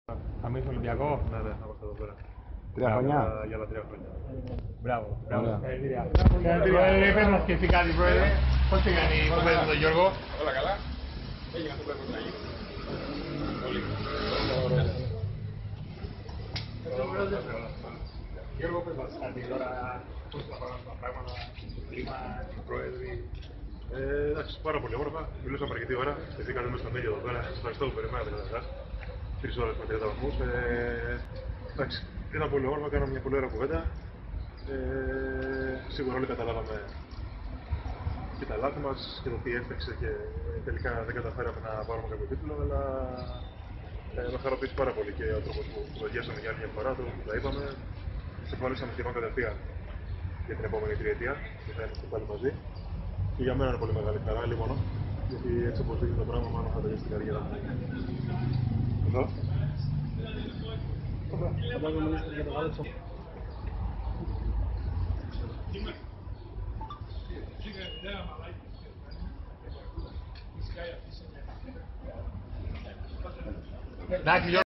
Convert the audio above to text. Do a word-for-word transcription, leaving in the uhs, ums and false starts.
Θα μείνεις στον Ολυμπιακό. Ναι, ναι, θα είμαστε εδώ πέρα. Τρία χρόνια. Για, για τα τρία χρόνια. Μπράβο, μπράβο. Ωραία. Συγχαρητήρια. Πρόεδρε, πες μας και εσύ κάτι, πρόεδρε. Πώς πήγαν οι κοπέλες με τον Γιώργο? Όλα καλά. Έγινε αυτό που έπρεπε να γίνει. Πολύ. Γιώργο, πες μας κάτι τώρα, πώς θα πάνε τα πράγματα, το κλίμα, οι πρόεδροι. Ε, εντάξει, πάρα πολύ όμορφα. Μιλούσαμε αρκετή ώρα. Στηθήκατε μέσα στον ήλιο εδώ πέρα. Σας ευχαριστώ που περιμένατε κατά εσάς. Τρεις ώρες με τριάντα βαθμούς. Ε, εντάξει, ήταν πολύ όμορφα. Κάναμε μια πολύ ωραία κουβέντα. Ε, σίγουρα όλοι καταλάβαμε και τα λάθη μας και το τι έφταξε και τελικά δεν καταφέραμε να πάρουμε κάποιο τίτλο. Αλλά ε, με χαροποίησε πάρα πολύ και ο τρόπος που κουβεντιάσαμε για άλλη μια φορά, το που τα είπαμε. Συμφωνήσαμε σχεδόν κατευθείαν για την επόμενη τριετία και θα είμαστε πάλι μαζί. Και για μένα είναι πολύ μεγάλη χαρά, λοιπόν, γιατί έτσι όπως δείχνει το πράγμα, μάλλον θα τελειώσει την καριέρα μου. Εδώ. Θα πάμε να μιλήσουμε για το Γάλεψο. Εντάξει, Γιώργο.